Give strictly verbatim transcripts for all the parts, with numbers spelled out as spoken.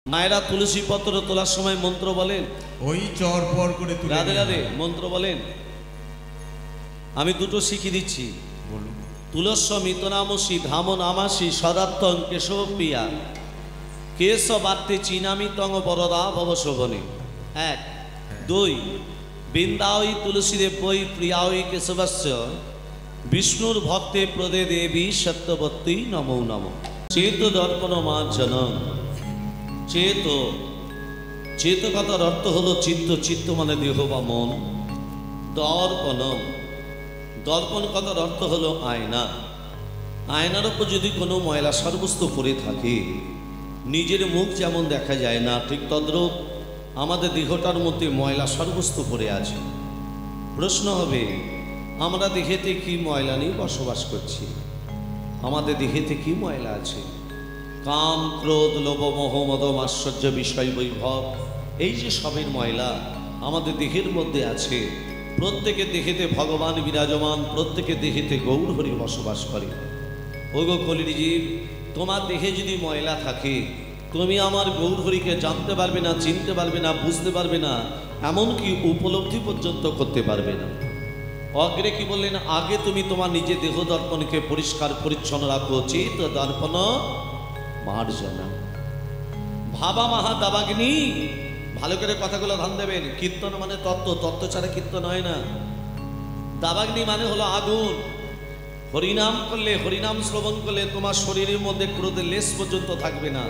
মায়েরা তুলসী পত্র তোলার সময় মন্ত্র বলেন, ওই চর পর করে তুলে রাধে রাধে মন্ত্র বলেন। আমি দুটো শিখিয়ে দিচ্ছি। বলুন। তুলস্য মিতনামসি ধাম নামাসি সদাত্তং কেশব প্রিয়া কেশবার্তে চিনামি তং বরদা ভব শোভনে। এক। দুই। বৃন্দাওই তুলসীদেব বই প্রিয়াওই কেশবাস্য বিষ্ণুর ভক্তে প্রদে দেবী সত্যবতী নমো নম। চেত দর্পণ মার্জন। চেত চেত কথার অর্থ হলো চিত্ত, চিত্ত মানে দেহ বা মন। দর্পণ দর্পণ কথার অর্থ হলো আয়না। আয়নার উপর যদি কোনো ময়লা সারবস্তু পড়ে থাকে, নিজের মুখ যেমন দেখা যায় না, ঠিক তদ্রূপ আমাদের দেহটার মধ্যে ময়লা সারবস্তু পড়ে আছে। প্রশ্ন হবে, আমরা দেহেতে কি ময়লা নিয়ে বসবাস করছি? আমাদের দেহেতে কি ময়লা আছে? কাম, ক্রোধ, লোভ, মোহ, মদ, আশ্চর্য, বিষয়, বৈভব, এই যে সবের ময়লা আমাদের দেহের মধ্যে আছে। প্রত্যেকের দেহেতে ভগবান বিরাজমান, প্রত্যেকের দেহেতে গৌর হরি বসবাস করে। ওগো কলির জীব, তোমার দেহে যদি ময়লা থাকে, তুমি আমার গৌর হরিকে জানতে পারবে না, চিনতে পারবে না, বুঝতে পারবে না, এমনকি উপলব্ধি পর্যন্ত করতে পারবে না। অগ্রে কি বললেন? আগে তুমি তোমার নিজের দেহ দর্পণকে পরিষ্কার পরিচ্ছন্ন রাখো। চিত দর্পণ মার্জনা ভাবা মাহা দাবাগ্নি। ভালো করে কথাগুলো ধ্যান দেবেন। কীর্তন মানে তত্ত্ব, তত্ত্ব ছাড়া কীর্তন হয় না। দাবাগ্নি মানে হলো আগুন। হরিনাম করলে, হরিনাম শ্রবণ করলে তোমার শরীরের মধ্যে ক্রোধের লেশ পর্যন্ত থাকবে না।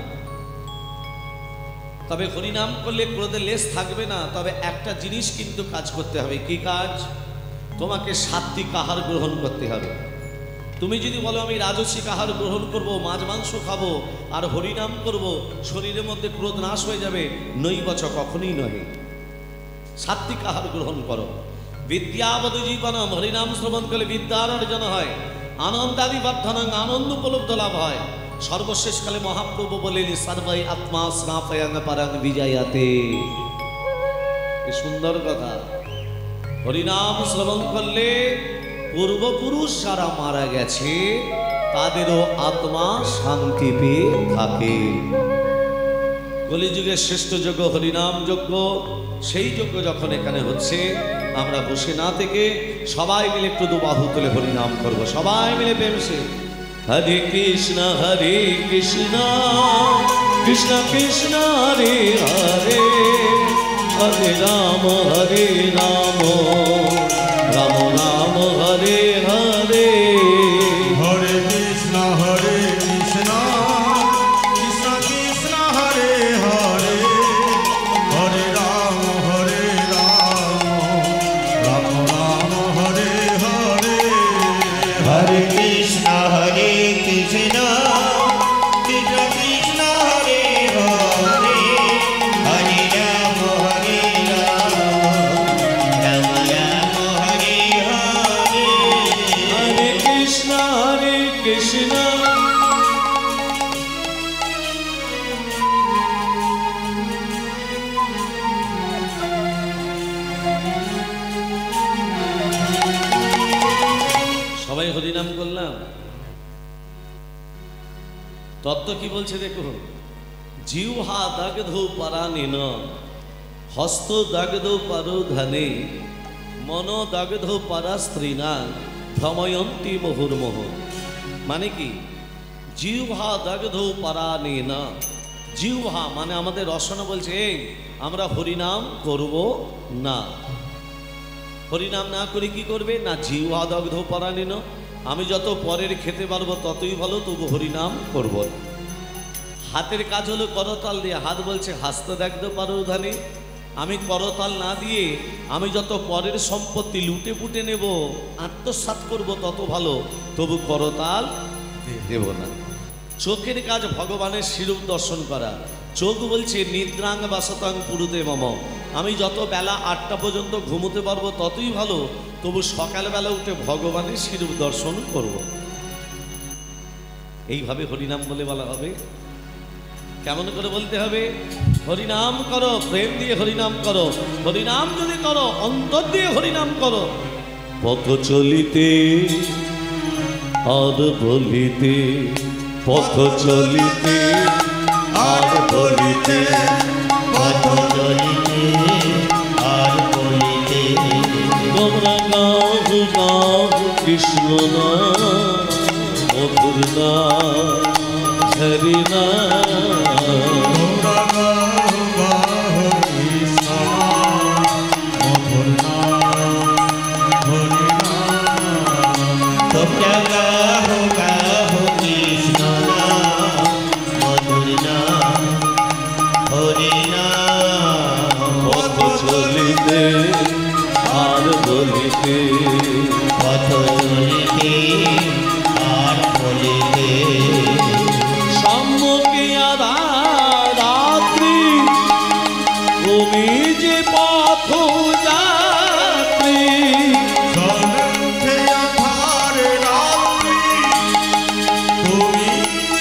তবে হরিনাম করলে ক্রোধের লেশ থাকবে না, তবে একটা জিনিস কিন্তু কাজ করতে হবে। কি কাজ? তোমাকে সাত্বিক আহার গ্রহণ করতে হবে। তুমি যদি বলো আমি রাজসিক আহার গ্রহণ করব, মাছ মাংস খাবো আর হরিনাম করব, শরীরের মধ্যে ক্রোধ নাশ হয়ে যাবে, নৈবচ, কখনই নয়। সাত্বিক আহার গ্রহণ করো। বিদ্যাবধ জীবনম, হরিনাম শ্রবণ করলে বিদ্যার অর্জন হয়, আনন্দাদি বর্ধনং, আনন্দ উপলব্ধ লাভ হয়। সর্বশেষকালে মহাপ্রভু বলেন সর্বই আত্মা স্নাপয়াং পারাং বিজয়াতে। কি সুন্দর কথা! হরিনাম শ্রবণ করলে পূর্বপুরুষ যারা মারা গেছে তাদেরও আত্মা শান্তি পেয়ে থাকে। কলিযুগের শ্রেষ্ঠ যজ্ঞ হরিনাম যজ্ঞ। সেই যজ্ঞ যখন এখানে হচ্ছে, আমরা বসে না থেকে সবাই মিলে একটু দুবাহু তুলে হরিনাম করব। সবাই মিলে প্রেমসে হরে কৃষ্ণ হরে কৃষ্ণ কৃষ্ণ কৃষ্ণ হরে হরে হরে রাম হরে রাম রাম রাম হরে হরে। হরে কৃষ্ণ হরে কৃষ্ণ কৃষ্ণ কৃষ্ণ হরে হরে হরে রাম হরে রাম রাম রাম হরে হরে। হরে কৃষ্ণ হরে কৃষ্ণ কৃষ্ণ কৃষ্ণ হরে হরে হরে রাম হরে রাম রাম রাম হরে হরে। হরে কৃষ্ণ হরে কৃষ্ণ সবাই হরিনাম করলাম। তত্ত্ব কি বলছে দেখো। জিহ্বা দগ্ধ পরাণেন হস্ত দগ্ধ পরোধনে মন দগ্ধ পরাস্ত্রীণা ভ্রময়ন্তী মুহুর্মুহ। মানে কি? জিহ্বা দগ্ধ পরাণেন। জিহ্বা মানে আমাদের রসনা বলছে, এই আমরা হরিনাম করব না। হরিনাম না করে কি করবে না? জিহ্বা দগ্ধ পরাণেন, আমি যত পরের খেতে পারবো ততই ভালো, তবু হরিনাম করব। হাতের কাজ হলো করতাল দিয়ে। হাত বলছে হাস্ত দগ্ধ পরোধনে, আমি করতাল না দিয়ে আমি যত পরের সম্পত্তি লুটে পুটে নেব, আত্মসাৎ করব তত ভালো, তবু করতাল দেব না। চোখের কাজ ভগবানের শিরূপ দর্শন করা। চোখ বলছে নিদ্রাং বাসতাং পুরুতে মম, আমি যত বেলা আটটা পর্যন্ত ঘুমোতে পারবো ততই ভালো, তবু সকালবেলা উঠে ভগবানের শিরূপ দর্শন করব। এইভাবে হরিনাম বলে বলা হবে। কেমন করে বলতে হবে? হরিনাম করো, প্রেম দিয়ে হরিনাম করো। হরিনাম যদি করো, অন্তর দিয়ে হরিনাম করো। পথ চলিতে আর বলিতে, পথ চলিতে আর বলিতে পথ চলিতে আর বলিতে তোমরা গাও গাও কৃষ্ণ নাম মধুর নাম হরি নাম তোমরা গাও গাও কৃষ্ণ মধুর নাম হরি নাম তোমরা গাও গাও কৃষ্ণ নাম মধুর নাম হরি নাম পথ চলিতে আর বলিতে পথ চলিতে আর বলিতে সম্মুখে আধার রাত্রি তুমি যে পথ যাত্রী সম্মুখে আধার রাত্রি তুমি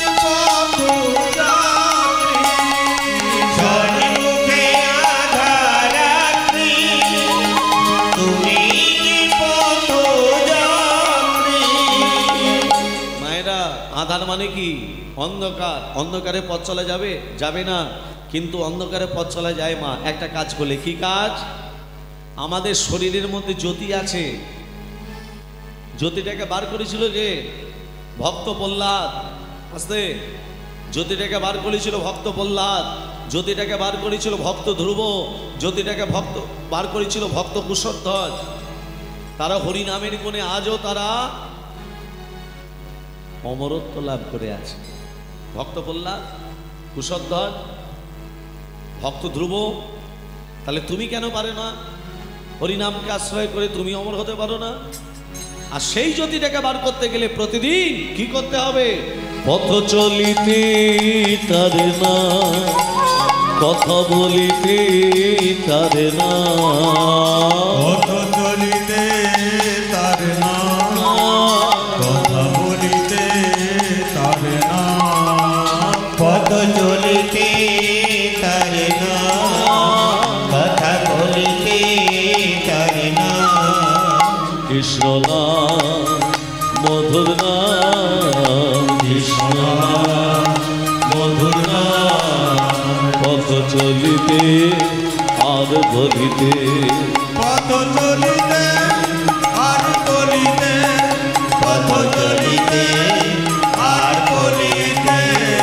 পথযাত্রী সম্মুখে আধার রাত্রি তুমি পথযাত্রী মায়েরা আধার মানে কি অন্ধকার অন্ধকারে পথ চলা যাবে যাবে না কিন্তু অন্ধকারে পথ চলা যায় মা একটা কাজ করলে কি কাজ আমাদের শরীরের মধ্যে জ্যোতি আছে জ্যোতিটাকে বার করেছিল যে ভক্ত প্রহ্লাদ আস্তে জ্যোতিটাকে বার করেছিল ভক্ত প্রহ্লাদ জ্যোতিটাকে বার করেছিল ভক্ত ধ্রুব জ্যোতিটাকে ভক্ত বার করেছিল ভক্ত কুশধ্বজ তারা হরিনামের গুণে আজও তারা অমরত্ব লাভ করে আছে ভক্ত প্রহ্লাদ কুশধ্বজ ভক্ত ধ্রুব তাহলে তুমি কেন পারে না হরিনামকে আশ্রয় করে তুমি অমর হতে পারো না আর সেই জ্যোতিটাকে বার করতে গেলে প্রতিদিন কি করতে হবে পথ চলিতে তারে না কথা বলিতে তারে না পথ চলিতে তার নাম কথা বলিতে তার নাম পথ চলিতে তার নাম কথা বলিতে তার নাম কৃষ্ণ নাম মধুর নাম কৃষ্ণ নাম মধুর নাম পথ চলিতে আর বলিতে পথ চলিতে আর বলিতে পথ চলিতে আর বলিতে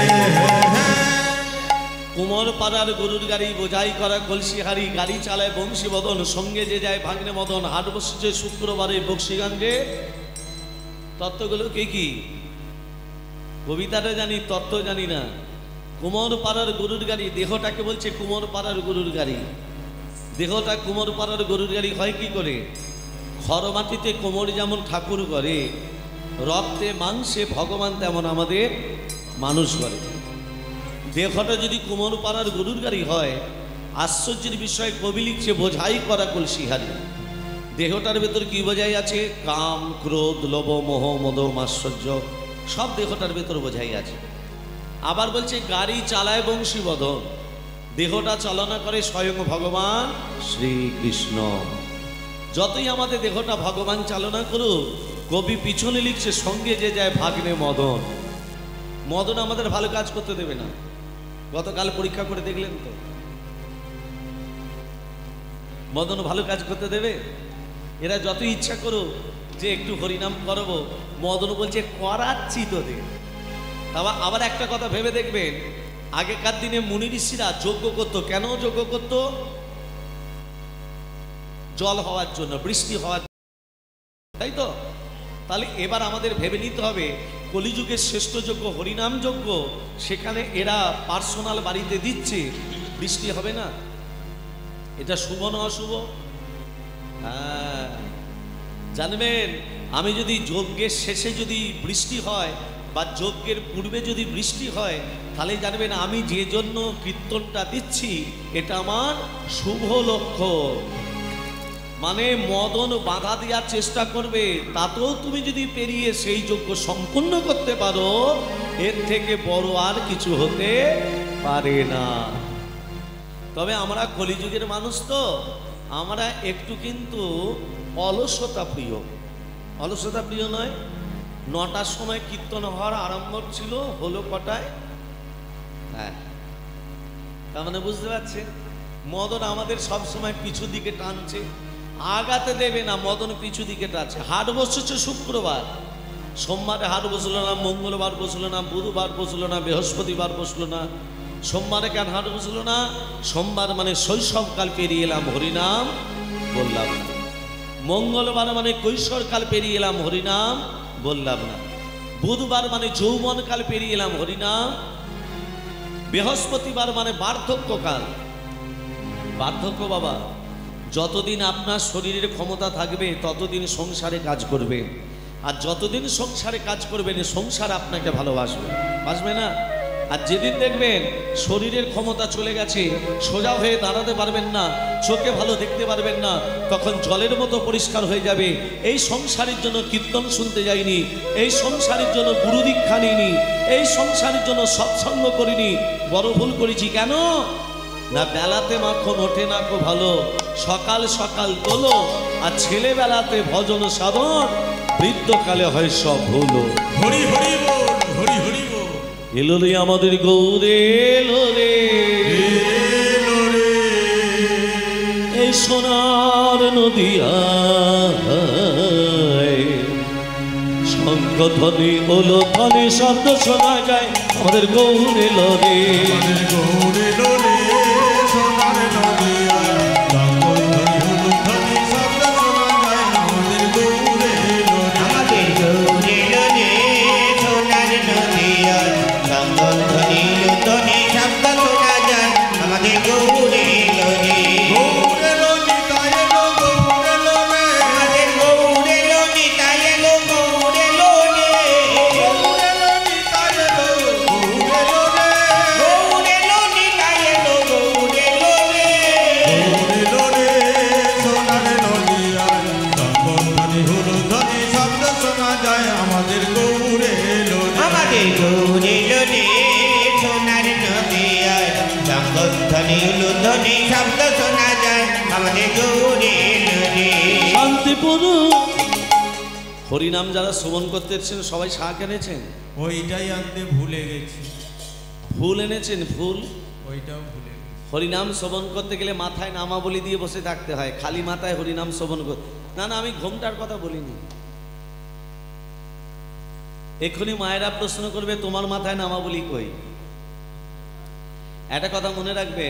কুমোর পাড়ার গরুর গাড়ি বোঝাই করা কলসিহারি গাড়ি চালায় বংশী বদন সঙ্গে যে যায় ভাগ্নে মদন হাট বসেছে শুক্রবারে বক্সিগঞ্জে তত্ত্বগুলো কে কি কবিতাটা জানি তত্ত্ব জানি না কুমোর পাড়ার গরুর গাড়ি দেহটাকে বলছে কুমোর পাড়ার গরুর গাড়ি দেহটা কুমোর পাড়ার গরুর গাড়ি হয় কি করে খরমাটিতে কোমর যেমন ঠাকুর করে রক্তে মাংসে ভগবান তেমন আমাদের মানুষ করে দেহটা যদি কুমোর পাড়ার গরুর গাড়ি হয় আশ্চর্যের বিষয় কবি লিখছে বোঝাই করা কলসিহারি দেহটার ভেতর কি বোঝাই আছে কাম ক্রোধ লোভ মোহ মদ মাশ্চর্য সব দেহটার ভেতর বোঝাই আছে আবার বলছে গাড়ি চালায় বংশী বদন দেহটা চালনা করে স্বয়ং ভগবান শ্রীকৃষ্ণ যতই আমাদের দেহটা ভগবান চালনা করুক কবি পিছনে লিখছে সঙ্গে যে যায় ভাগ্নে মদন মদন আমাদের ভালো কাজ করতে দেবে না গতকাল পরীক্ষা করে দেখলেন তো মদন ভালো কাজ করতে দেবে এরা যত ইচ্ছা করুক যে একটু হরিনাম করবো মদন বলছে করাচ্ছি তোদের আবার আবার একটা কথা ভেবে দেখবেন আগেকার দিনে মুনি ঋষিরা যজ্ঞ করতো কেন যজ্ঞ করতো জল হওয়ার জন্য বৃষ্টি হওয়ার তাই তো তাহলে এবার আমাদের ভেবে নিতে হবে কলিযুগের শ্রেষ্ঠ যজ্ঞ হরিনাম যজ্ঞ সেখানে এরা পার্সোনাল বাড়িতে দিচ্ছে বৃষ্টি হবে না এটা শুভ না অশুভ হ্যাঁ জানবেন আমি যদি যজ্ঞের শেষে যদি বৃষ্টি হয় বা যজ্ঞের পূর্বে যদি বৃষ্টি হয় তাহলে জানবেন আমি যে জন্য কীর্তনটা দিচ্ছি এটা আমার শুভ লক্ষণ মানে মদন বাধা দেওয়ার চেষ্টা করবে তাতেও তুমি যদি পেরিয়ে সেই যজ্ঞ সম্পূর্ণ করতে পারো এর থেকে বড় আর কিছু হতে পারে না তবে আমরা কলিযুগের মানুষ তো আমরা একটু কিন্তু অলসতা প্রিয় অলসতা প্রিয় নয় নটার সময় কীর্তন হওয়ার আরম্ভ ছিল হলো কটায় হ্যাঁ তার মানে বুঝতে পারছেন, মদন আমাদের সব সময় পিছু দিকে টানছে, আগাতে দেবে না। মদন পিছু দিকে টানছে। হাট বসেছে শুক্রবার, সোমবারে হাট বসলো না, মঙ্গলবার বসলো না, বুধবার বসলো না, বৃহস্পতিবার বসলো না। সোমবারে কেন হাট বসলো না? সোমবার মানে শৈশবকাল পেরিয়ে এলাম, হরিনাম বললাম না। মঙ্গলবার মানে কৈশোরকাল পেরিয়ে এলাম, হরিনাম বললাম না। বুধবার মানে যৌবনকাল পেরিয়ে এলাম, হরিনাম। বৃহস্পতিবার মানে বার্ধক্যকাল। বার্ধক্য বাবা, যতদিন আপনার শরীরের ক্ষমতা থাকবে ততদিন সংসারে কাজ করবে, আর যতদিন সংসারে কাজ করবেন সংসার আপনাকে ভালোবাসবে, বাসবে না? আর যেদিন দেখবেন শরীরের ক্ষমতা চলে গেছে, সোজা হয়ে দাঁড়াতে পারবেন না, চোখে ভালো দেখতে পারবেন না, তখন জলের মতো পরিষ্কার হয়ে যাবে। এই সংসারের জন্য কীর্তন শুনতে যাইনি, এই সংসারের জন্য গুরু দীক্ষা নিইনি, এই সংসারের জন্য সৎসঙ্গ করিনি, বড় ভুল করেছি। কেন না? বেলাতে মাখন ওঠে না কো ভালো, সকাল সকাল তোলো, আর ছেলেবেলাতে ভজন সাধন, বৃদ্ধকালে হয় সব ভুলো। হরি হরি বল, হরি হরি বল। এলো রে আমাদের গৌরে, এলো রে, এলো রে। এই সোনার নদিয়ায় শঙ্খ ধ্বনি ওলো ধ্বনি শব্দ শোনা যায়, আমাদের গৌরে এলো রে। আমাদের গৌর এলো রে, সোনার নদিয়ায় জঙ্গল ধ্বনি হলুদ ধ্বনি শব্দ শোনা যায়, আমাদের গৌর এলো রে। আমাদের গৌর এলো রে, সোনার নদিয়ায় জঙ্গল ধ্বনি লুধ্বনি শব্দ শোনা যায়, আমাদের গৌর এলো রে। গৌর এলো নিতাই এলো, গৌর এলো রে। আমাদের গৌর এলো নিতাই এলো, গৌর এলো রে। গৌর এলো নিতাই এলো, গৌর এলো রে। গৌর এলো নিতাই এলো, গৌর এলো রে। গৌর এলো রে, সোনার নদিয়ায় জঙ্গল ধ্বনি হলুদ ধ্বনি শব্দ শোনা যায়, আমাদের গৌর এলো রে। আমাদের গৌর এলো রে, সোনার নদিয়ায় জঙ্গল ধ্বনি লুধ্বনি শব্দ শোনা যায়, আমাদের গৌর এলো রে। শান্তিপুর হরিনাম যারা শ্রবণ করতে এসেছেন সবাই শাক এনেছেন, ওইটাই আনতে ভুলে গেছি, ফুল এনেছেন, ফুল। ওইটাও ভুলে গেছি। হরিনাম শ্রবণ করতে গেলে মাথায় নামাবলী দিয়ে বসে থাকতে হয়, খালি মাথায় হরিনাম শ্রবণ করতে। না না, আমি ঘোমটার কথা বলিনি। এক্ষুনি মায়েরা প্রশ্ন করবে তোমার মাথায় নামাবলী কই? একটা কথা মনে রাখবেন,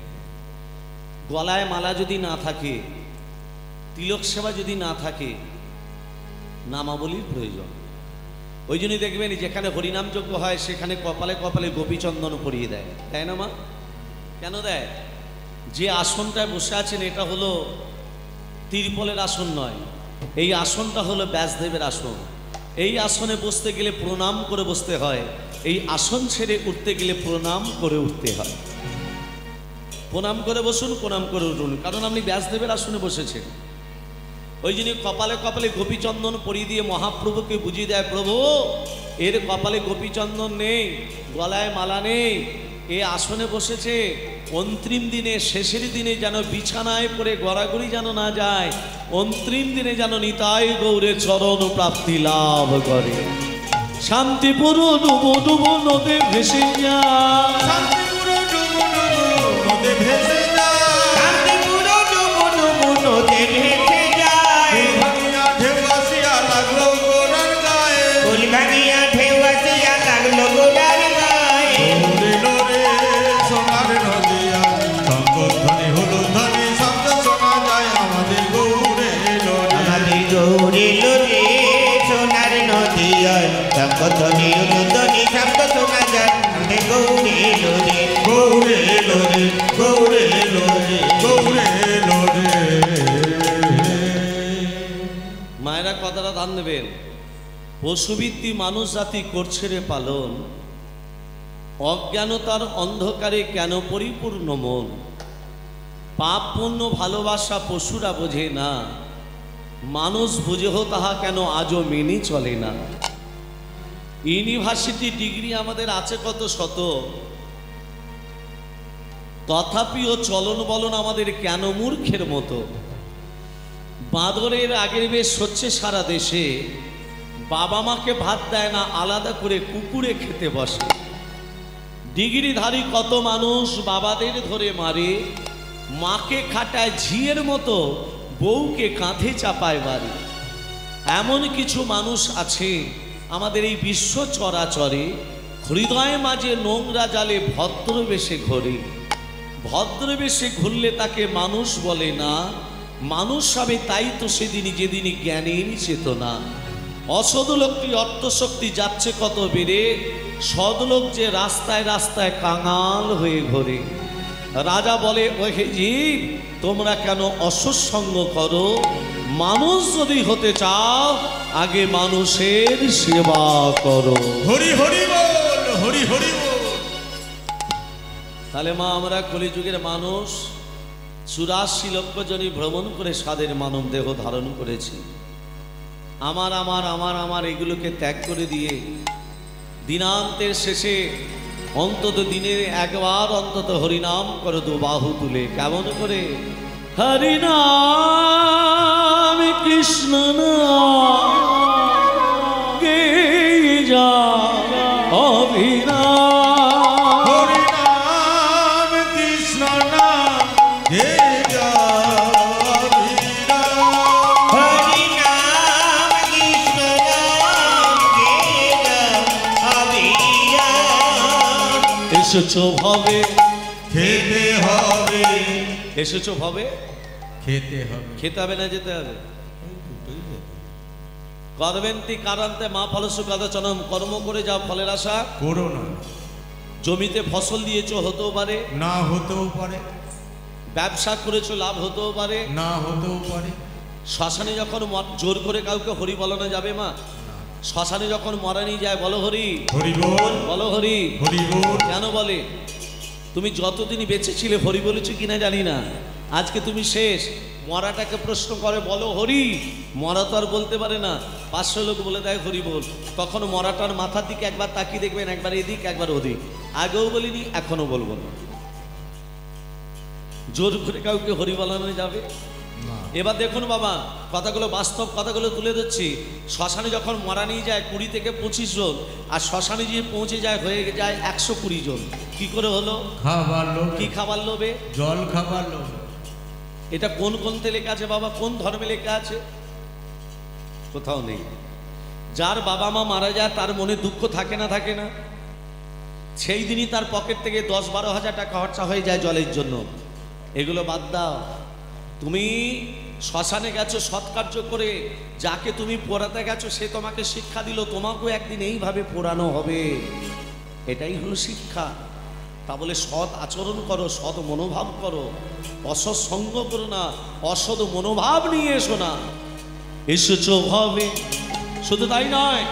গলায় মালা যদি না থাকে, তিলক সেবা যদি না থাকে, নামাবলীর প্রয়োজন। ওই জন্যই দেখবেন যেখানে হরিনাম যজ্ঞ হয় সেখানে কপালে কপালে গোপীচন্দন পরিয়ে দেয়, তাই না মা? কেন দেয়? যে আসনটায় বসে আছেন এটা হলো তিরপলের আসন নয়, এই আসনটা হলো ব্যাসদেবের আসন। এই আসনে বসতে গেলে প্রণাম করে বসতে হয়, এই আসন ছেড়ে উঠতে গেলে প্রণাম করে উঠতে হয়। প্রণাম করে বসুন, প্রণাম করে উঠুন, কারণ আপনি ব্যাসদেবের আসনে বসেছেন। ওই জন্য কপালে কপালে গোপীচন্দন পরিয়ে দিয়ে মহাপ্রভুকে বুঝিয়ে দেয়, প্রভু এর কপালে গোপীচন্দন নেই, গলায় মালা নেই, এ আসনে বসেছে, অন্তিম দিনে শেষের দিনে যেন বিছানায় পড়ে গড়াগড়ি যেন না যায়, অন্তিম দিনে যেন নিতাই গৌরে চরণ প্রাপ্তি লাভ করে। শান্তিপুর ডুবো ডুবো নদে ভেসে যায়, শান্তিপুর ডুবু ডুবু নদে ভেসে যায়, শান্তিপুর ডুবু ডুবু নদে ভেসে যায়, ভাঙিয়া ঢেউ আসিয়া লাগলো গোরার গায়ে, ফুল ভাঙিয়া ঢেউ আসিয়া লাগলো গোলার গায়ে। গৌর এলো রে, সোনার নদিয়ায় জঙ্গল ধ্বনি হলুদ ধ্বনি শব্দ শোনা যায়, আমাদের গৌর এলো রে। আমাদের গৌর এলো রে, সোনার নদিয়ায় জঙ্গল ধ্বনি লুধ্বনি শব্দ শোনা যায়, আমাদের গৌর এলো রে। গৌর এলো রে, গৌর এলো রে, গৌর এলো রে। মায়েরা কথাটা ধান দেবেন। পশুবৃত্তি মানুষ জাতি করছে রে পালন, অজ্ঞানতার অন্ধকারে কেন পরিপূর্ণ মন, পাপ পুণ্য ভালোবাসা পশুরা বোঝে না, মানুষ বুঝেও তাহা কেন আজও মেনে চলে না। ইউনিভার্সিটি ডিগ্রি আমাদের আছে কত শত, তথাপিও চলন বলন আমাদের কেন মূর্খের মতো। বাঁদরের আগের বেশ হচ্ছে সারা দেশে, বাবা মাকে ভাত দেয় না, আলাদা করে কুকুরে খেতে বসে। ডিগ্রিধারী কত মানুষ বাবাদের ধরে মারে, মাকে খাটায় ঝিয়ের মতো, বউকে কাঁধে চাপায় বাড়ি। এমন কিছু মানুষ আছে আমাদের এই বিশ্ব চরাচরে, হৃদয় মাঝে নোংরা জালে ভদ্রবেশে ঘোরে। ভদ্রবেশে ঘুরলে তাকে মানুষ বলে না, মানুষ হবে তাই তো সেদিনই যেদিনই জ্ঞানের চেতনা। অসৎ লোকটি অর্থশক্তি যাচ্ছে কত বেড়ে, সদলোক যে রাস্তায় রাস্তায় কাঙাল হয়ে ঘোরে। রাজা বলে, ওহে জীব, তোমরা কেন অসৎ সঙ্গ করো? মানুষ যদি হতে চাও আগে মানুষের সেবা করো। হরি হরি বল, হরি হরি বল। তাহলে মা আমরা কলিযুগের মানুষ চুরাশি লক্ষ জনই ভ্রমণ করে স্বাদের মানব দেহ ধারণ করেছি। আমার আমার আমার আমার এগুলোকে ত্যাগ করে দিয়ে দিনান্তের শেষে অন্তত দিনে একবার অন্তত হরিনাম করো দু বাহু তুলে। কেমন করে? হরিনাম কৃষ্ণ নাম গে যা অভিনাম, হরিনাম কৃষ্ণ নাম গে যা অভিনাম। হরিনাম কৃষ্ণ নাম গে যা অভিনাম। এসেছো ভবে খেতে হবে, এসেছো ভবে খেতে হবে। খেতে হবে না যেতে হবে? করবেন্তি কারান্তে মা ফলসু কাদাচনম, কর্ম করে যাও ফলের আশা করো না। জমিতে ফসল দিয়েছো, হতেও পারে না হতেও পারে, ব্যবসা করেছো, লাভ হতেও পারে না হতেও পারে। শ্মশানে যখন ম- জোর করে কাউকে হরি বলানো যাবে মা? শ্মশানে যখন মরানি যায় বলো হরি, হরি বল, বলো হরি। হরি বল। কেন বলে? তুমি যতদিন বেঁচে ছিলে হরি বলেছো কিনা জানি না, আজকে তুমি শেষ। মরাটাকে প্রশ্ন করে বলো হরি, মরা তো আর বলতে পারে না, পাঁচশো লোক বলে দেয় হরি বল। তখন মরাটার মাথার দিকে একবার তাকিয়ে দেখবেন, একবার এদিক একবার ওদিক। আগেও বলিনি, এখনো বলবো না। জোর করে কাউকে হরি বলানো যাবে? না। এবার দেখুন বাবা, কথাগুলো বাস্তব কথাগুলো তুলে ধরছি। শ্মশানে যখন মরা নিয়ে যায় কুড়ি থেকে পঁচিশ জন, আর শ্মশানে গিয়ে পৌঁছে যায় হয়ে যায় একশো কুড়ি জন। কি করে হলো? খাবার লোভে, কি খাবার লোভে? জল খাবার লোভে। এটা কোন গ্রন্থে লেখা আছে বাবা? কোন ধর্মে লেখা আছে? কোথাও নেই। যার বাবা মা মারা যায় তার মনে দুঃখ থাকে না থাকে না? সেই দিনই তার পকেট থেকে দশ বারো হাজার টাকা খরচা হয়ে যায় জলের জন্য। এগুলো বাদ দাও। তুমি শ্মশানে গেছো সৎকার্য করে, যাকে তুমি পোড়াতে গেছো সে তোমাকে শিক্ষা দিল, তোমাকেও একদিন এইভাবে পোড়ানো হবে। এটাই হলো শিক্ষা। তা বলে সৎ আচরণ করো, সৎ মনোভাব করো, অসৎ সঙ্গ করো না, অসৎ মনোভাব নিয়ে এসো না। এসেছো ভাবে। শুধু তাই নয়,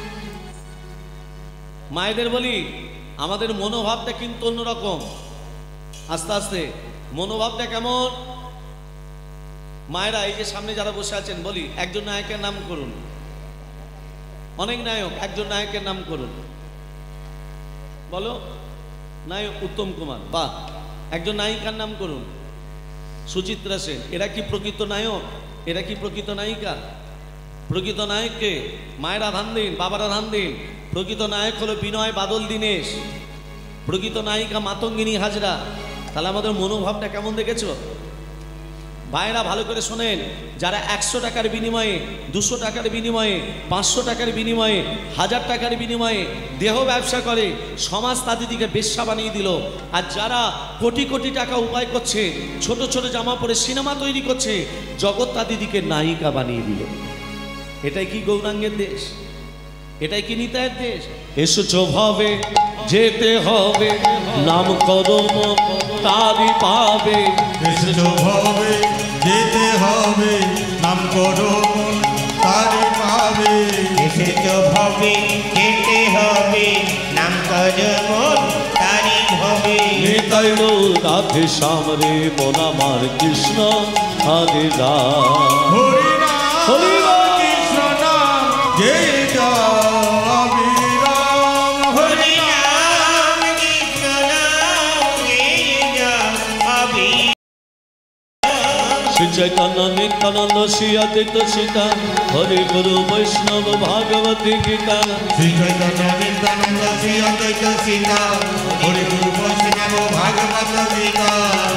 মায়েদের বলি আমাদের মনোভাবটা কিন্তু অন্যরকম। আস্তে আস্তে মনোভাবটা কেমন? মায়েরা এই যে সামনে যারা বসে আছেন, বলি একজন নায়কের নাম করুন। অনেক নায়ক, একজন নায়কের নাম করুন। বলো। নায়ক উত্তম কুমার, বা একজন নায়িকার নাম করুন। সুচিত্রা সেন। এরা কি প্রকৃত নায়ক? এরা কি প্রকৃত নায়িকা? প্রকৃত নায়ককে মায়েরা ধান দিন, বাবারা ধান দিন। প্রকৃত নায়ক হলো বিনয় বাদল দীনেশ, প্রকৃত নায়িকা মাতঙ্গিনী হাজরা। তাহলে আমাদের মনোভাবটা কেমন দেখেছো ভাইরা? ভালো করে শোনেন, যারা একশো টাকার বিনিময়ে, দুশো টাকার বিনিময়ে, পাঁচশো টাকার বিনিময়ে, হাজার টাকার বিনিময়ে দেহ ব্যবসা করে, সমাজ তাদেরকে বেশ্যা বানিয়ে দিল। আর যারা কোটি কোটি টাকা উপায় করছে, ছোট ছোট জামা পরে সিনেমা তৈরি করছে, জগৎ তাদেরকে নায়িকা বানিয়ে দিল। এটাই কি গৌরাঙ্গের দেশ? এটাই কি নিতাইয়ের দেশ? এসেছো ভাবে যেতে হবে, নাম কদম তারি পাবে। এসেছো ভাবে যেতে হবে, নাম করো মন তারি পাবে। এসেছো ভাবে যেতে হবে, নাম করো মন তারি হবে। নিতাই রাধে সামরে মন আমার কৃষ্ণ আগে যা। হরি নাম, হরি নাম, কৃষ্ণ নাম গে যা অবিরাম। হরি হরিনাম কৃষ্ণ নাম গে যা অভিনাম। শ্রী চৈতন্য নিত্যানন্দ শ্রী অদ্বৈত সীতা হরি গুরু বৈষ্ণব ভাগবতী গীতা শ্রী চৈতন্য নিত্যানন্দ শ্রী অদ্বৈত সীতা হরি গুরু বৈষ্ণব ভাগবত গীতা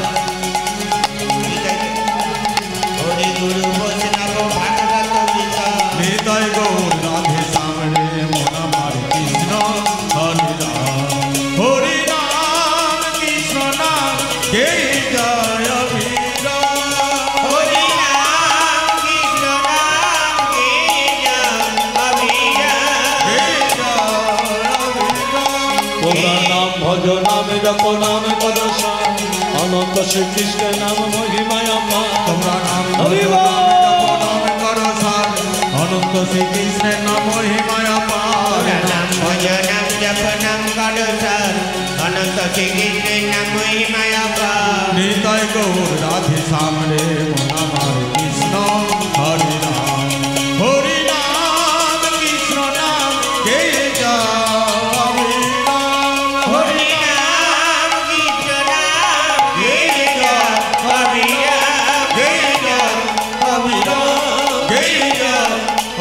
হরি গুরু বৈষ্ণব ভাগবত গীতা নিতাই গৌর রাধে সামনে মন আমার কৃষ্ণ হরি রাম হরি রাম কৃষ্ণ নাম কে জয় অভিরাম হরি নাম কৃষ্ণ নাম কে জয় অভিরাম কে জয় অভিরাম তোমরা নাম ভজ নামে জপ নামে পদশান অনন্ত শ্রীকৃষ্ণের নাম মহিমায় আমার তোমরা নাম হরি হরি বল। নাম করো সার অনন্ত শ্রীকৃষ্ণের নাম মহিমায় পার নাম ভজ নাম জপ নাম করো সার অনন্ত শ্রীকৃষ্ণের নাম মহিমায় পার নিতাই গৌর রাধে সামনে মন আমার কৃষ্ণ হরি রাম হরি নাম কৃষ্ণ নাম কে জয় অভিরাম হরি নাম কৃষ্ণ নাম কে জয় অভিরাম কে জয় অভিরাম কে জয়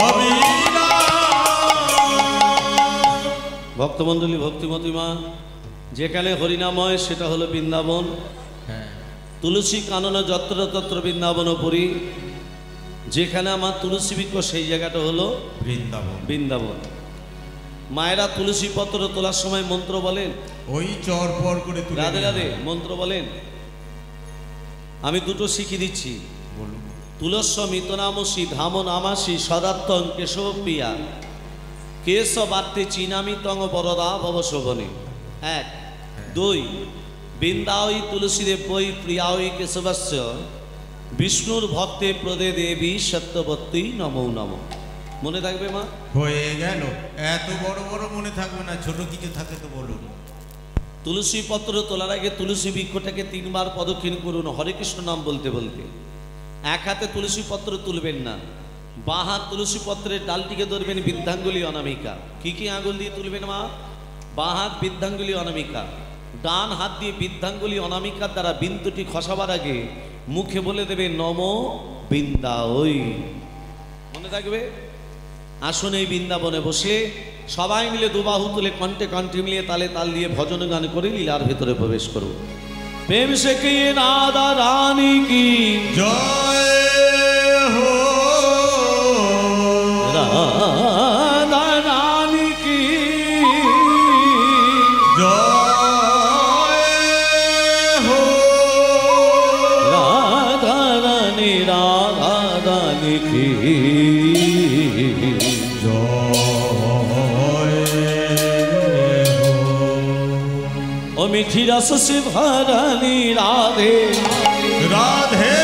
অভিরাম ভক্তমণ্ডলী ভক্তিমতী মা যেখানে হরিনাময় সেটা হলো বৃন্দাবন তুলসী কানন যত্র তত্র বৃন্দাবন পুরী যেখানে আমার তুলসী বৃক্ষ সেই জায়গাটা হলো বৃন্দাবন বৃন্দাবন মায়েরা তুলসী পত্র তোলার সময় মন্ত্র বলেন ওই চর পর করে তুলে রাধে নিয়ে রাধে যাও। মন্ত্র বলেন আমি দুটো শিখিয়ে দিচ্ছি বলুন তুলস্য মিতনামসি ধাম নামাসি সদাত্তং কেশব প্রিয়া কেশ বার্তে চিনামি তং বরদা ভব শোভনে এক দুই বৃন্দাওই তুলসীদেব বই প্রিয়াওই কেশবাস্য বিষ্ণুর ভক্তে প্রদে দেবী সত্যবতী নমো নম মনে থাকবে মা হয়ে গেল এত বড় বড় মনে থাকবে না ছোট কিছু থাকে তো বলুন তুলসী পত্র তোলার আগে তুলসী বৃক্ষটাকে তিনবার প্রদক্ষিণ করুন হরে কৃষ্ণ নাম বলতে বলতে এক হাতে তুলসী পত্র তুলবেন না বাঁ হাত তুলসী পত্রের ডালটিকে ধরবেন বৃদ্ধাঙ্গুলি অনামিকা কি কি আঙুল দিয়ে তুলবেন মা বাঁ হাত বৃদ্ধাঙ্গুলি অনামিকা ডান হাত দিয়ে বৃদ্ধাঙ্গুলি অনামিকার দ্বারা বিন্দুটি খসাবার আগে মুখে বলে দেবে নম বৃন্দা ওই মনে থাকবে আসুন এই বৃন্দাবনে বসে সবাই মিলে দুবাহু তুলে কণ্ঠে কণ্ঠে মিলিয়ে তালে তাল দিয়ে ভজন গান করে লীলার ভেতরে প্রবেশ করব প্রেম সে কি রাধা রানী কি জয় হো রাধা রানী কি জয় হো রাধা রানী রাধা রানী কি জয় হো ও মিঠি রস সে ভরানি রাধে রাধে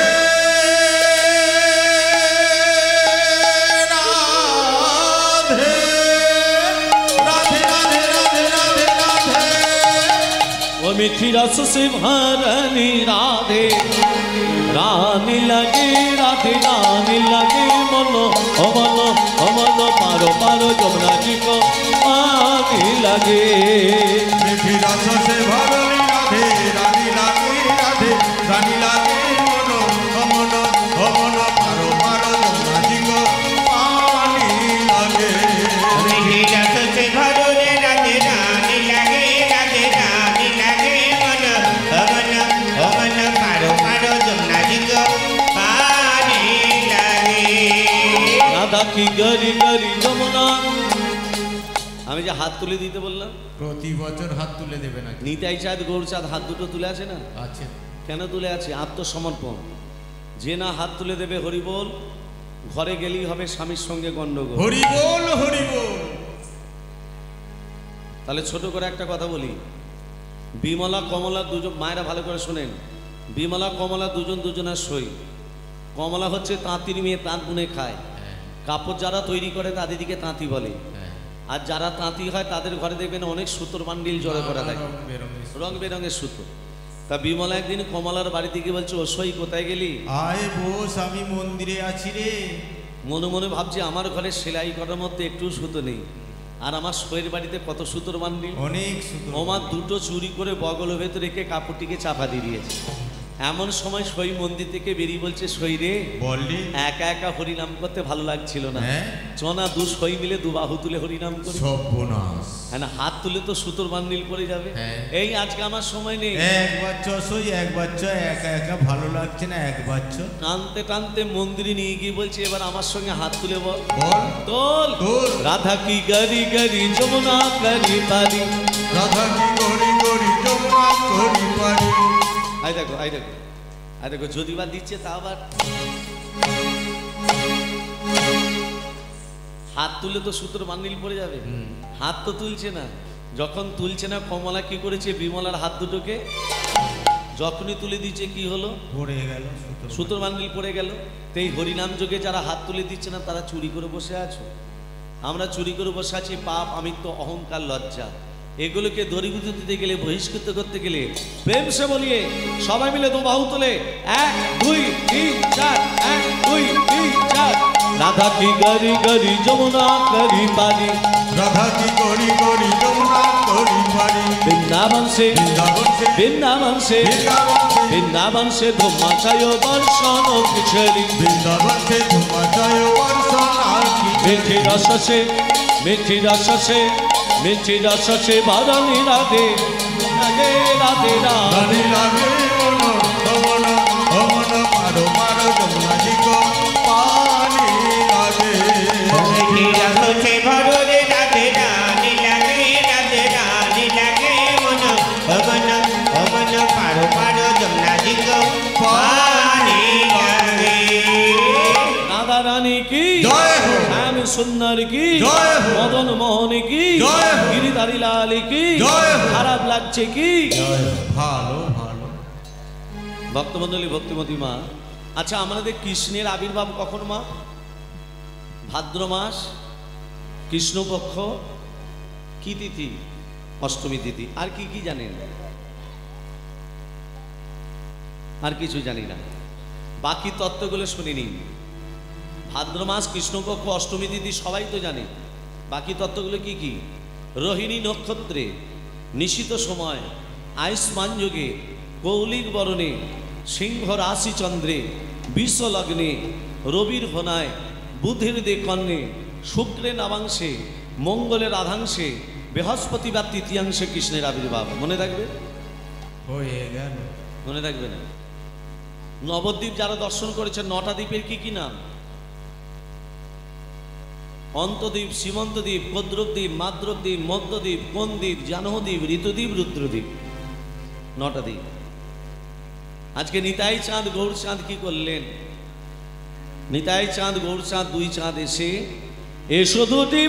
রাধে রাধে রাধে রাধে রাধে রাধে ও মিঠি রস সে ভরানি রাধে রানী লাগে রাধে রানী লাগে মনো ও মনো ও মনো পারো পারো যমুনা জি কো পানি লাগে মিঠি রস সে ভরণী রাধে রানী লাগে রাধে রানী লাগে মনো অমন অমন পারো পারো নাজি গো পানি লাগে মিঠি রস সে ভরণে রাধে রানী লাগে রাধে রানী লাগে মন অমন অমন পারো পারো যমুনা জি গো পানি লাগে রাধা কি গরি গরি যমুনা আমি যে হাত তুলে দিতে বললাম প্রতি বছর হাত তুলে দেবে নাকি নিতাই চাঁদ গৌরচাঁদ হাত দুটো তুলে আছে না আছে কেন তুলে আছে আত্মসমর্পণ যে না হাত তুলে দেবে হরিবোল ঘরে গেলেই হবে স্বামীর সঙ্গে গন্ডগোল হরি বল হরি বল তাহলে ছোট করে একটা কথা বলি বিমলা কমলা দুজন মায়েরা ভালো করে শোনেন বিমলা কমলা দুজন দুজনের সই কমলা হচ্ছে তাঁতির মেয়ে তাঁত বুনে খায় কাপড় যারা তৈরি করে তাদেরকে তাঁতি বলে আর যারা তাঁতি হয় তাদের ঘরে দেখবেন অনেক সুতোর বান্ডিল জড়ো করা থাকে রং বেরঙের সুতো তা বিমলা একদিন কমলার বাড়ি থেকে বলছে ও সই কোথায় গেলি আয় বস আমি মন্দিরে আছি রে মনে মনে ভাবছি আমার ঘরে সেলাই করার মধ্যে একটু সুতো নেই আর আমার সইয়ের বাড়িতে কত সুতোর বান্ডিল অনেক সুন্দর ওমা দুটো চুরি করে বগলের ভেতরে রেখে কাপড়টিকে চাপা দিয়ে দিয়েছে এমন সময় সই মন্দির থেকে বেরিয়ে বলছে, সই রে বললি একা একা হরিনাম করতে ভালো লাগছিল না, হ্যাঁ চনা দু সই মিলে দু বাহু তুলে হরিনাম করি। সর্বনাশ হ্যাঁ না, হাত তুলে তো সুতোর বান্ডিল পড়ে যাবে। হ্যাঁ। এই আজকে আমার সময় নেই। একবার চ সই একবার চ একা একা ভালো লাগছে না একবার চ টানতে টানতে মন্দিরে নিয়ে গিয়ে বলছে, এবার আমার সঙ্গে হাত তুলে বল। বল তোল তোল। রাধা কি গারি গারি যমুনা গারি পারি। রাধা কি গরি গরি যমুনা করি পারি। আই দেখো আই দেখো আই দেখো, যদি বা দিচ্ছে তা আবার হাত তুলে তো সুতোর বান্ডিল পড়ে যাবে। হাত তো তুলছে না। যখন তুলছে না, কমলা কি করেছে, বিমলার হাত দুটোকে যখনই তুলে দিচ্ছে কি হলো, পড়ে গেল সুতোর সুতোর বান্ডিল পড়ে গেল। তো এই হরিনাম যোগে যারা হাত তুলে দিচ্ছে না, তারা চুরি করে বসে আছো। আমরা চুরি করে বসে আছি, পাপ, আমিত্ব, অহংকার, লজ্জা, এগুলোকে দরিদ্র দিতে গেলে, বহিষ্কৃত করতে গেলে প্রেম সে বলিয়ে সবাই মিলে দু বাহু তুলে এক দুই তিন চার, এক দুই তিন চার। রাধা কি গারি গারি যমুনা গারি পারি। রাধা কি গরি গরি যমুনা করি পারি। বৃন্দাবন সে বৃন্দাবন সে বৃন্দাবন সে বৃন্দাবন সে বৃন্দাবন সে ধুমা চায় বর্ষণ কিশোরী। বৃন্দাবন সে ধুমা চায় বর্ষণ আর কি। মিঠি রস সে মিঠি রস সে মিঠি রস সে ভরণী রাধে রাধে রাধে রানী রাধে। লাগে মন অমন অমন মারো মারো যমুনা দিগ পানি লাগে। মিঠি রস সে ভরণী রাধে রানী লাগে রাধে রানী লাগে মন অমন অমন পারো পারো যমুনা দিগ পানি লাগে। রাধা রানী কি জয় হো। শ্যাম সুন্দর কি জয় হো। মদন মোহন কি জয় হো। গিরিধারী লাল কি জয় হো। খারাপ লাগছে কি? ভালো ভালো। ভক্তমণ্ডলী, ভক্তিমতী মা, আচ্ছা আমাদের কৃষ্ণের আবির্ভাব কখন মা? ভাদ্র মাস, কৃষ্ণপক্ষ, কি তিথি? অষ্টমী তিথি। আর কি কি জানেন? আর কিছু জানি না, বাকি তত্ত্বগুলো শুনে নিন। ভাদ্র মাস, কৃষ্ণপক্ষ, অষ্টমী তিথি সবাই তো জানে। বাকি তত্ত্বগুলো কি কি? রোহিণী নক্ষত্রে, নিশিত সময়, আয়ুষ্মান যোগে, কৌলিক বরণে, সিংহ রাশি চন্দ্রে, বিশ্ব লগ্নে, রবির হোনায়, বুধের দে কর্ণে, শুক্রের নামাংশে, মঙ্গলের আধাংশে, বৃহস্পতিবার তৃতীয়াংশে কৃষ্ণের আবির্ভাব। মনে থাকবে? হয়ে গেল। মনে থাকবে না? নবদ্বীপ যারা দর্শন করেছেন, নটা দ্বীপের কি কি নাম? অন্তদ্বীপ, সীমন্তদ্বীপ, কদ্রবদ্বীপ, মাদ্রবদ্বীপ, মধ্যদ্বীপ, কোনদ্বীপ, জাহ্নবদ্বীপ, ঋতুদ্বীপ, রুদ্রদ্বীপ। নটা দ্বীপ। আজকে নিতাই চাঁদ গৌর চাঁদ কি করলেন? নিতাই চাঁদ গৌর চাঁদ দুই চাঁদ এসে এসো দুটি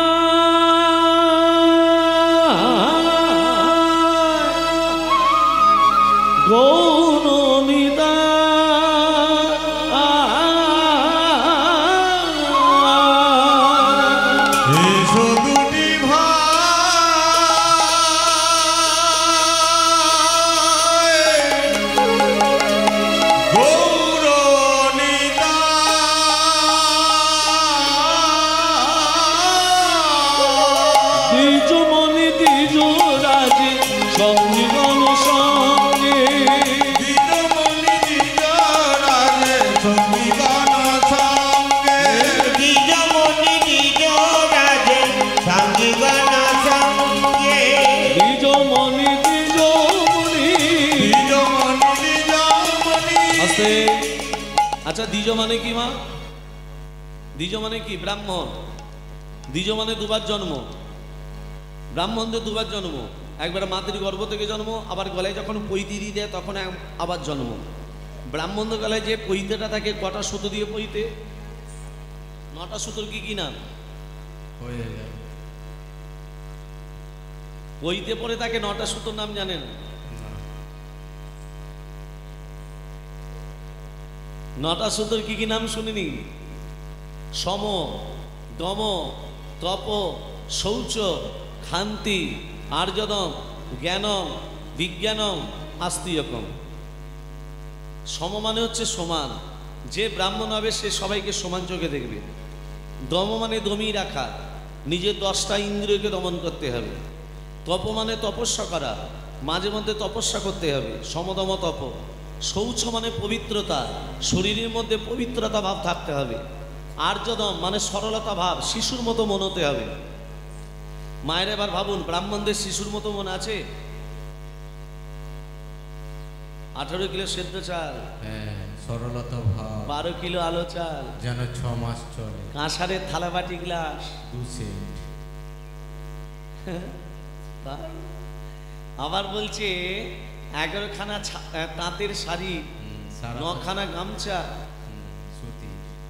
গৌর নিতাই এসো দুটি ভাই গৌর নিতাই। দ্বিজ মনি দ্বিজ রাজে সঙ্গে গণ সঙ্গে দ্বিজমণি দ্বিজরাজে সঙ্গীগণ সঙ্গে। দ্বিজমণি দ্বিজরাজে সঙ্গীগণ সঙ্গে। দ্বিজ মনি দ্বিজ মনি। দ্বিজমণি দ্বিজমণি। আস্তে। আচ্ছা দ্বিজ মানে কি মা? দ্বিজ মানে কি? ব্রাহ্মণ। দ্বিজ মানে দুবার জন্ম। ব্রাহ্মণদের দুবার জন্ম, একবার মাতৃ গর্ভ থেকে জন্ম, আবার গলায় যখন পৈতি দিয়ে দেয় তখন আবার জন্ম। ব্রাহ্মণদের গলায় যে পৈতেটা থাকে, কটা সুতো দিয়ে পৈতে? নটা সুতোর কি কি নাম? হয়ে গেল। পৈতে পরে তাকে নটা সুতোর নাম জানেন? নটা সুতোর কি কি নাম শুনিনি? সম, দম, তপ, শৌচ, ক্ষান্তি, আর্যদম, জ্ঞানম, বিজ্ঞানম, আস্তিকম। সম মানে হচ্ছে সমান, যে ব্রাহ্মণ হবে সে সবাইকে সমান চোখে দেখবে। দম মানে দমিয়ে রাখা, নিজের দশটা ইন্দ্রিয়কে দমন করতে হবে। তপ মানে তপস্যা করা, মাঝে মধ্যে তপস্যা করতে হবে, সমদম তপ। শৌচ মানে পবিত্রতা, শরীরের মধ্যে পবিত্রতা ভাব থাকতে হবে। আর্যদম মানে সরলতা ভাব, শিশুর মতো মন হতে হবে। মায়ের এবার ভাবুন, ব্রাহ্মণদের শিশুর মতো মন আছে? আঠারো কিলো সেদ্ধ চাল, হ্যাঁ, সরলতা ভাব, বারো কিলো আলো চাল, যেন ছ মাস চলে, কাঁসারের থালাবাটি গ্লাস, দু সেট। তাই? আবার বলছে এগারো খানা তাঁতের শাড়ি, নখানা গামছা, সুতি।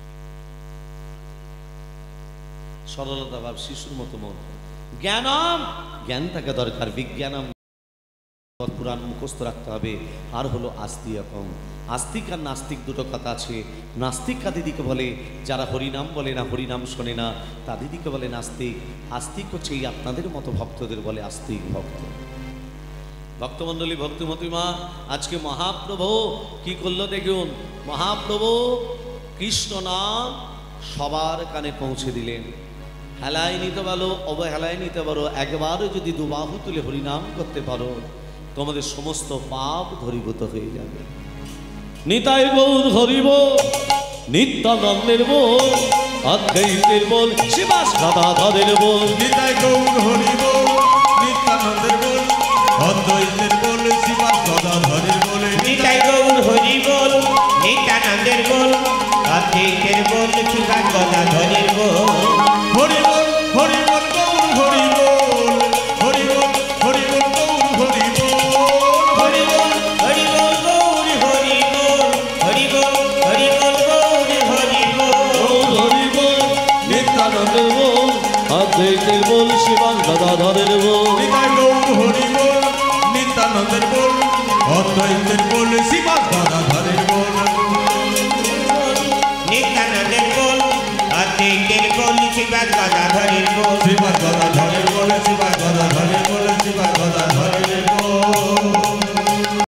সরলতা ভাব, শিশুর মতো মন। জ্ঞানম, জ্ঞান থাকা দরকার। বিজ্ঞানম, পুরাণ মুখস্থ রাখতে হবে। আর হলো আস্তিকম, আস্তিক আর নাস্তিক দুটো কথা আছে। নাস্তিক কাদিদিকে বলে যারা হরিনাম বলে না, হরিনাম শোনে না, তাদিদিকে বলে নাস্তিক। আস্তিক হচ্ছে এই আপনাদের মতো ভক্তদের বলে আস্তিক ভক্ত। ভক্তমণ্ডলী, ভক্তিমতী মা, আজকে মহাপ্রভু কি করলো দেখুন। মহাপ্রভু কৃষ্ণ নাম সবার কানে পৌঁছে দিলেন। হেলায় নিতে পারো, অবহেলায় নিতে পারো, একবারও যদি দুবাহু তুলে হরিনাম করতে পারো, তোমাদের সমস্ত পাপ ধরীভূত হয়ে যাবে। নিতাই গৌর হরিব, নিত্যানন্দের বল, অদ্বৈতের বল, শিবাস গদাধরের বল। নিতাই গৌর হরি বল, নিত্যানন্দের বল, অদ্বৈতের বল, শিবাস গদাধরের বলে। নিতাই গৌর হরি বল, নিত্যানন্দের বল, অদ্বৈতের বল, শিবাস গদাধরের বল। হরি বল, হরি বল, গৌর হরি বল, হরি বল, হরি বল, গৌর হরি বল। হরি বল, হরি বল, গৌর হরি বল, হরি বল, হরি বল, গৌর হরি বল। গৌর হরি বল, নিত্যানন্দের বল, অদ্বৈতের বল, শিবাস গদাধরের বল। নিতাই গৌর হরি বল, নিত্যানন্দের বল, অদ্বৈতের বল, শিবাস